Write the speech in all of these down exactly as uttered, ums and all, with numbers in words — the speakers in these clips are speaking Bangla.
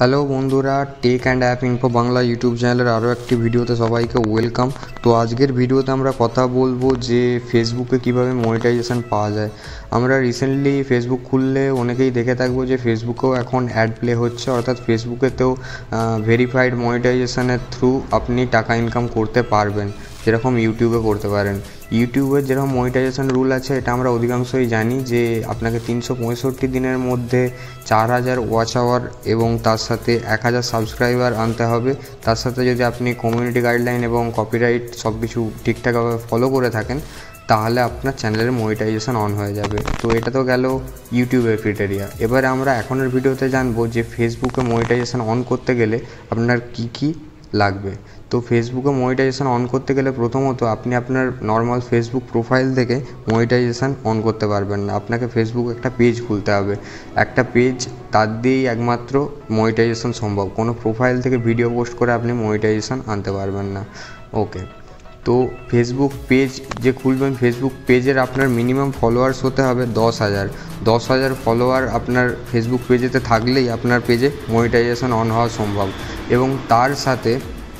হ্যালো বন্ধুরা, tech and app info Bangla YouTube চ্যানেলের আরও একটি ভিডিওতে সবাইকে ওয়েলকাম। তো আজকের ভিডিওতে আমরা কথা বলবো যে ফেসবুকে কিভাবে মনিটাইজেশন পাওয়া যায়। আমরা রিসেন্টলি ফেসবুক খুললে অনেকেই দেখে থাকবো যে ফেসবুকেও এখন অ্যাড প্লে হচ্ছে, অর্থাৎ ফেসবুকেতেও ভেরিফাইড মনিটাইজেশনের থ্রু আপনি টাকা ইনকাম করতে পারবেন, যেরকম ইউটিউবে করতে পারেন। ইউটিউবের যেরকম মনিটাইজেশন রুল আছে এটা আমরা অধিকাংশই জানি যে আপনাকে তিনশো পঁয়ষট্টি দিনের মধ্যে চার হাজার ওয়াচ আওয়ার এবং তার সাথে এক হাজার সাবস্ক্রাইবার আনতে হবে। তার সাথে যদি আপনি কমিউনিটি গাইডলাইন এবং কপিরাইট সব কিছু ঠিকঠাকভাবে ফলো করে থাকেন তাহলে আপনার চ্যানেলের মনিটাইজেশন অন হয়ে যাবে। তো এটা তো গেল ইউটিউবের ক্রাইটেরিয়া। এবারে আমরা এখনের ভিডিওতে জানবো যে ফেসবুকে মনিটাইজেশন অন করতে গেলে আপনার কি কি লাগবে। তো ফেসবুকে মনিটাইজেশন অন করতে গেলে প্রথমত আপনি আপনার নর্মাল ফেসবুক প্রোফাইল থেকে মনিটাইজেশন অন করতে পারবেন না। আপনাকে ফেসবুক একটা পেজ খুলতে হবে, একটা পেজ, তার দিয়েই একমাত্র মনিটাইজেশন সম্ভব। কোনো প্রোফাইল থেকে ভিডিও পোস্ট করে আপনি মনিটাইজেশন আনতে পারবেন না। ওকে, তো ফেসবুক পেজ যে খুলবেন, ফেসবুক পেজের আপনার মিনিমাম ফলোয়ার্স হতে হবে দশ হাজার দশ হাজার ফলোয়ার আপনার ফেসবুক পেজেতে থাকলেই আপনার পেজে মনিটাইজেশন অন হওয়া সম্ভব। এবং তার সাথে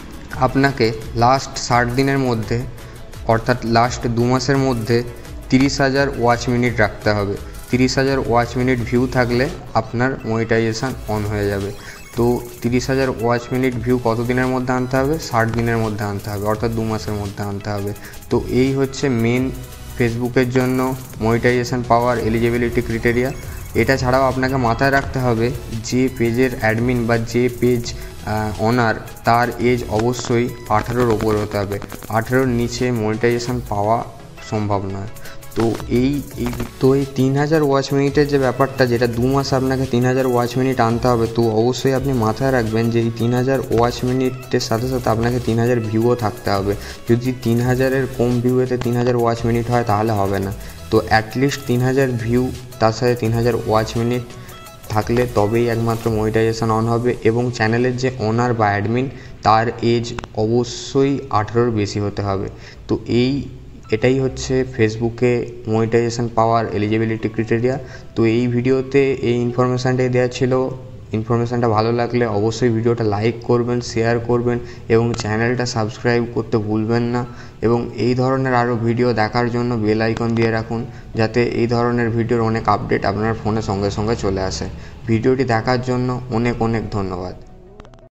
আপনাকে লাস্ট ষাট দিনের মধ্যে অর্থাৎ লাস্ট দু মাসের মধ্যে তিরিশ হাজার ওয়াচ মিনিট রাখতে হবে। তিরিশ হাজার ওয়াচ মিনিট ভিউ থাকলে আপনার মনিটাইজেশন অন হয়ে যাবে। তো তিরিশ হাজার ওয়াচ মিনিট ভিউ কত দিনের মধ্যে আনতে হবে? ষাট দিনের মধ্যে আনতে হবে, অর্থাৎ দু মাসের মধ্যে আনতে হবে। তো এই হচ্ছে মেন ফেসবুকের জন্য মনিটাইজেশন পাওয়ার এলিজিবিলিটি ক্রাইটেরিয়া। এটা ছাড়াও আপনাকে মাথায় রাখতে হবে যে পেজের অ্যাডমিন বা যে পেজ ওনার তার এজ অবশ্যই আঠারোর ওপর হতে হবে। আঠারোর নিচে মনিটাইজেশন পাওয়া সম্ভব নয়। তো এই এই তো এই তিন হাজার ওয়াচ মিনিটের যে ব্যাপারটা, যেটা দু মাস আপনাকে তিন হাজার ওয়াচ মিনিট আনতে হবে, তো অবশ্যই আপনি মাথায় রাখবেন যে এই তিন হাজার ওয়াচ মিনিটের সাথে সাথে আপনাকে তিন হাজার ভিউও থাকতে হবে। যদি তিন হাজারের কম ভিউতে তিন হাজার ওয়াচ মিনিট হয় তাহলে হবে না। তো অ্যাটলিস্ট তিন হাজার ভিউ তার সাথে তিন হাজার ওয়াচ মিনিট থাকলে তবেই একমাত্র মনিটাইজেশন অন হবে। এবং চ্যানেলের যে ওনার বা অ্যাডমিন তার এজ অবশ্যই আঠেরোর বেশি হতে হবে। তো এই এটাই হচ্ছে ফেসবুকে মনিটাইজেশন পাওয়ার এলিজিবিলিটি ক্রাইটেরিয়া। তো এই ভিডিওতে এই ইনফরমেশানটাই দেওয়া ছিল। ইনফরমেশানটা ভালো লাগলে অবশ্যই ভিডিওটা লাইক করবেন, শেয়ার করবেন এবং চ্যানেলটা সাবস্ক্রাইব করতে ভুলবেন না। এবং এই ধরনের আরও ভিডিও দেখার জন্য বেল আইকন দিয়ে রাখুন, যাতে এই ধরনের ভিডিওর অনেক আপডেট আপনার ফোনে সঙ্গে সঙ্গে চলে আসে। ভিডিওটি দেখার জন্য অনেক অনেক ধন্যবাদ।